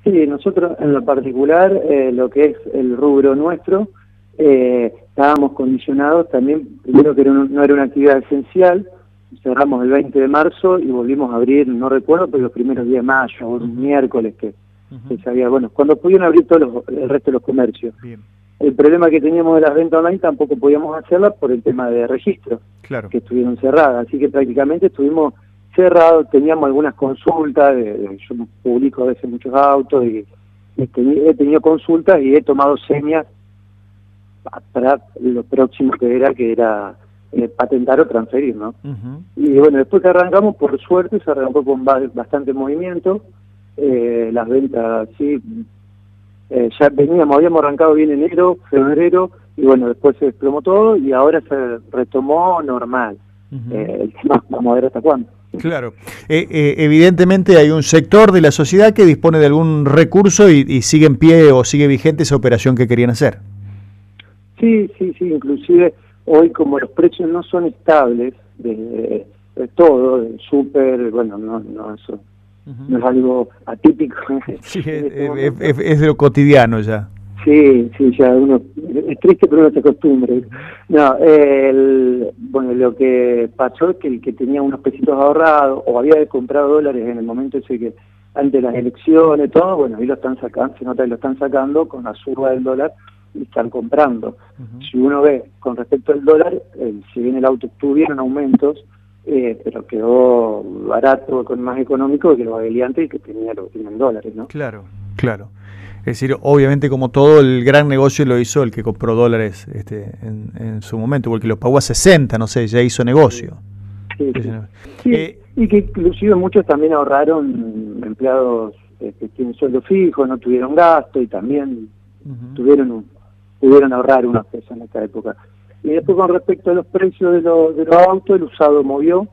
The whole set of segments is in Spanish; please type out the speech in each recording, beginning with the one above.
Sí, nosotros en lo particular, lo que es el rubro nuestro, estábamos condicionados también, primero que no era una actividad esencial, cerramos el 20 de marzo y volvimos a abrir, no recuerdo, pero los primeros días de mayo, un miércoles que se sabía, bueno, cuando pudieron abrir el resto de los comercios. Bien. El problema que teníamos de las ventas online tampoco podíamos hacerlas por el tema de registro, Claro. que estuvieron cerradas, así que prácticamente estuvimos cerrados, teníamos algunas consultas, yo publico a veces muchos autos y he tenido consultas y he tomado señas para lo próximo que era patentar o transferir, ¿no? Y bueno, después que arrancamos, por suerte, se arrancó con bastante movimiento, las ventas, sí, ya habíamos arrancado bien enero, febrero, y bueno, después se desplomó todo y ahora se retomó normal. El tema, vamos a ver hasta cuándo. Claro. Evidentemente hay un sector de la sociedad que dispone de algún recurso y sigue en pie o sigue vigente esa operación que querían hacer. Sí, inclusive hoy como los precios no son estables de todo, del súper, bueno, no eso no es algo atípico. Sí, es de lo cotidiano ya. Sí, ya uno, es triste pero uno se acostumbra. No, bueno, lo que pasó es que el que tenía unos pesitos ahorrados o había comprado dólares en el momento ese que antes de las elecciones, todo, bueno, ahí lo están sacando, se nota que lo están sacando con la suba del dólar y están comprando. Si uno ve con respecto al dólar, si bien el auto tuvieron aumentos, pero quedó barato, más económico que lo había antes y que tenía lo que tenía en dólares, ¿no? Claro. Es decir, obviamente como todo el gran negocio lo hizo el que compró dólares en su momento, porque lo pagó a 60, no sé, ya hizo negocio. Sí, y que inclusive muchos también ahorraron, empleados que tienen sueldo fijo, no tuvieron gasto y también pudieron ahorrar unos pesos en esta época. Y después con respecto a los precios de los autos, el usado movió,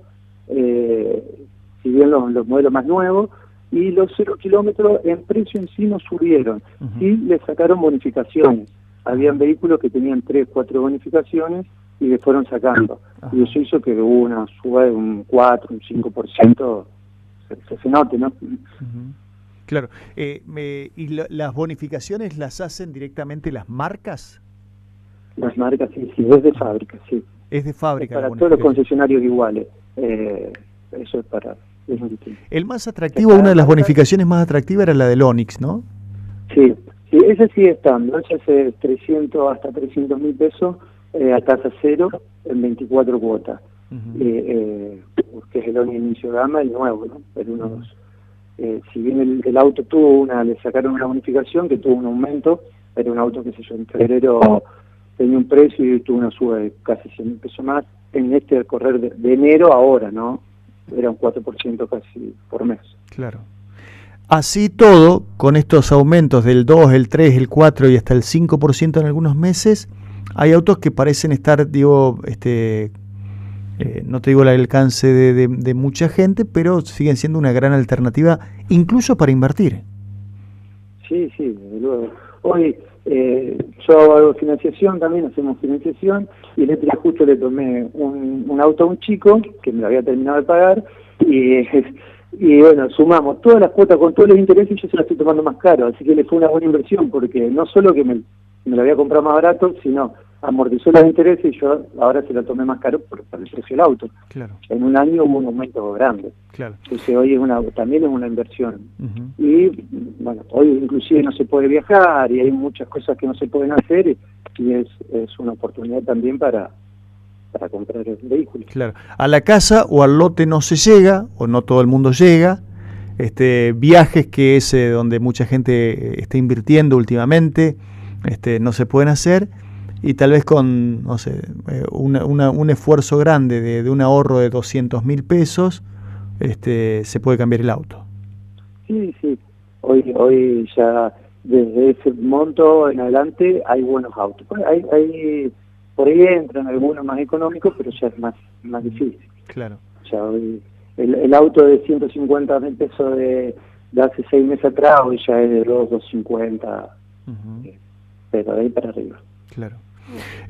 si bien los modelos más nuevos, y los 0 kilómetros en precio en sí no subieron, sí le sacaron bonificaciones. Habían vehículos que tenían 3, 4 bonificaciones y le fueron sacando. Y eso hizo que hubo una suba de un 4, un 5%, se note, ¿no? Claro. ¿Y las bonificaciones las hacen directamente las marcas? Las marcas, sí, es de fábrica, sí. Es de fábrica. Es para todos los concesionarios iguales. Eso es para... El más atractivo, una de las bonificaciones más atractivas era la del Onix, ¿no? Sí, ese sigue estando. Ese es 300 hasta 300.000 pesos a tasa cero en 24 cuotas. Que es el Onix inicio de gama, el nuevo, ¿no? Pero si bien el auto le sacaron una bonificación que tuvo un aumento, era un auto que en febrero tenía un precio y tuvo una suba de casi 100.000 pesos más en correr de enero a ahora, ¿no? Era un 4% casi por mes. Claro. Así todo, con estos aumentos del 2, el 3, el 4 y hasta el 5% en algunos meses, hay autos que parecen estar, no te digo el alcance de mucha gente, pero siguen siendo una gran alternativa, incluso para invertir. Sí, desde luego. Hoy yo hago financiación también, hacemos financiación, y el otro día justo le tomé un auto a un chico que me lo había terminado de pagar, y bueno, sumamos todas las cuotas con todos los intereses y yo se las estoy tomando más caro, así que le fue una buena inversión, porque no solo que me lo había comprado más barato, sino amortizó los intereses y yo ahora se lo tomé más caro por el precio del auto. Claro. En un año hubo un aumento grande. Claro. Entonces hoy también es una inversión. Y bueno, hoy inclusive no se puede viajar y hay muchas cosas que no se pueden hacer y es una oportunidad también para comprar el vehículo. Claro. A la casa o al lote no se llega, o no todo el mundo llega. Viajes que es donde mucha gente está invirtiendo últimamente, no se pueden hacer. Y tal vez con, no sé, un esfuerzo grande de un ahorro de 200.000 pesos, se puede cambiar el auto. Sí. Hoy ya desde ese monto en adelante hay buenos autos. Hay por ahí entran algunos más económicos, pero ya es más difícil. Claro. Ya hoy el auto de 150.000 pesos de hace 6 meses atrás hoy ya es de 250, pero de ahí para arriba. Claro.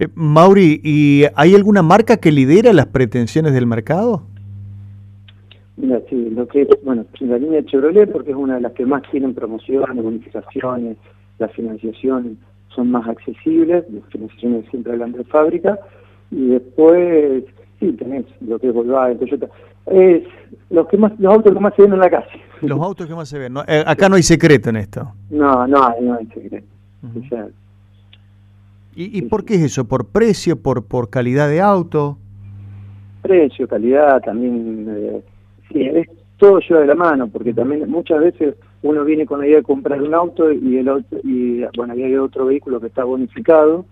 Mauri, ¿y hay alguna marca que lidera las pretensiones del mercado? Mira, sí, lo que es, bueno, la línea Chevrolet, porque es una de las que más tienen promociones, bonificaciones, la financiación son más accesibles, las financiaciones siempre hablan de fábrica, y después, sí, tenés lo que es Volkswagen, Toyota, es los autos que más se ven en la calle. Los autos que más se ven, ¿no? Acá no hay secreto en esto. No hay secreto. Uh-huh. O sea, ¿Y por qué es eso? ¿Por precio? ¿Por calidad de auto? Precio, calidad, también, sí, es todo lleva de la mano, porque también muchas veces uno viene con la idea de comprar un auto y bueno, hay otro vehículo que está bonificado,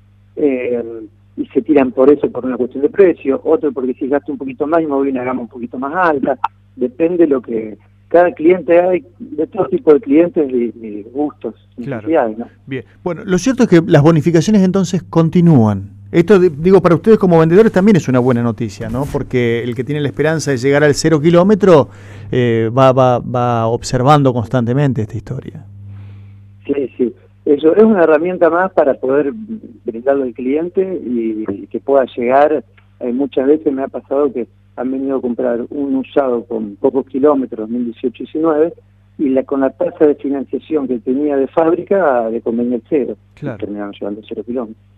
y se tiran por eso, por una cuestión de precio, otro porque si gasta un poquito más y me voy a una gama un poquito más alta, depende lo que... Cada cliente, hay de todo tipo de clientes y gustos, necesidades, claro. ¿No? Bien, bueno, lo cierto es que las bonificaciones entonces continúan. Esto, digo, para ustedes como vendedores también es una buena noticia, ¿no? Porque el que tiene la esperanza de llegar al 0 kilómetro va observando constantemente esta historia. Sí. Eso es una herramienta más para poder brindarle al cliente y que pueda llegar. Muchas veces me ha pasado que han venido a comprar un usado con pocos kilómetros, 2018-19, y con la tasa de financiación que tenía de fábrica le convenía el cero. Claro. Y terminaron llevando 0 kilómetros.